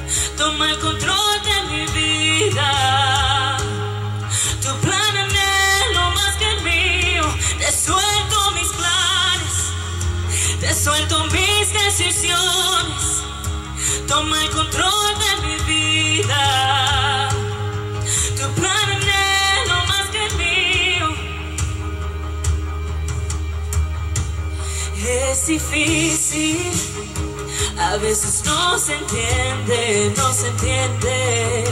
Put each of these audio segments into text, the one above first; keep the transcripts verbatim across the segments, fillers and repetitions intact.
toma el control de mi vida. Tu plan anhelo más que el mío. Te suelto mis planes, te suelto mis decisiones. Toma el control de mi vida. Tu plan anhelo más que el mío. Es difícil, a veces no se entiende, no se entiende.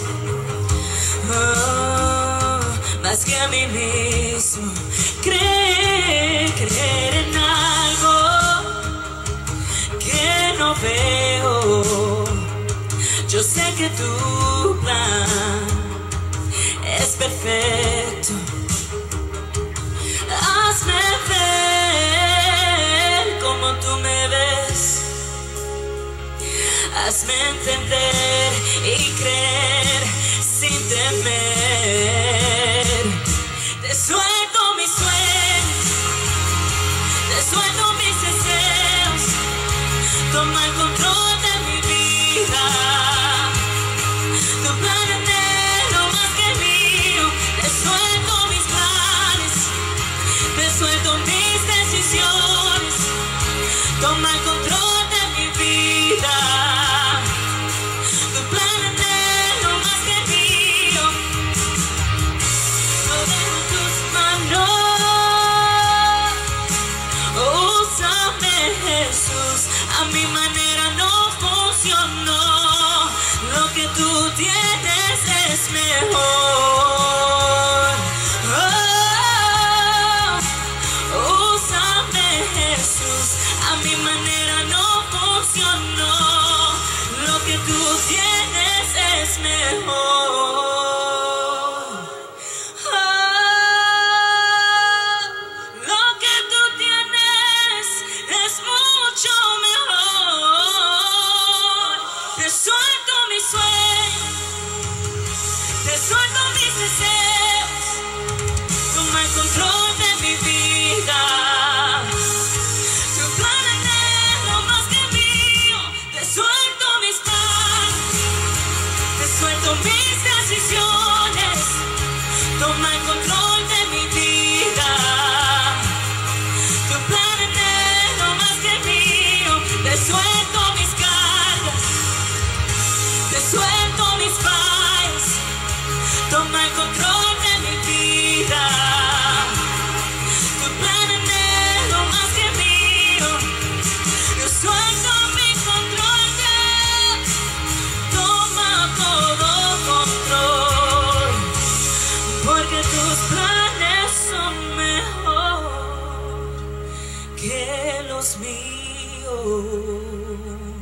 Oh, más que a mí mismo. Creer, creer en algo que no veo. Yo sé que tu plan es perfecto. Hazme ver como tú me ves. Hazme entender y creer sin temer. Te suelto mis sueños, te suelto mis deseos. Toma el control de mi vida. Tu plan anhelo más que el mío. Te suelto mis planes, te suelto mis decisiones. Toma el control de mi vida. Tu plan anhelo más que el mío. Lo dejo en tus manos. Úsame, Jesús. A mi manera no funcionó. Lo que tú tienes es mejor. Oh, úsame, Jesús. A mi manera no funcionó. Lo que tú tienes es mejor. Te suelto mis sueños, te suelto mis deseos. Toma el control de mi vida. Tu plan anhelo más que el mío. Te suelto mis planes, te suelto mis decisiones. Toma el control de mi vida. Tu plan anhelo más que el mío. Te suelto mis cargas, te suelto mis fallas. Toma el control de mi vida. Tu plan anhelo más que el mío. Yo suelto mi control, Dios. Toma todo control, porque tus planes son mejor que los míos.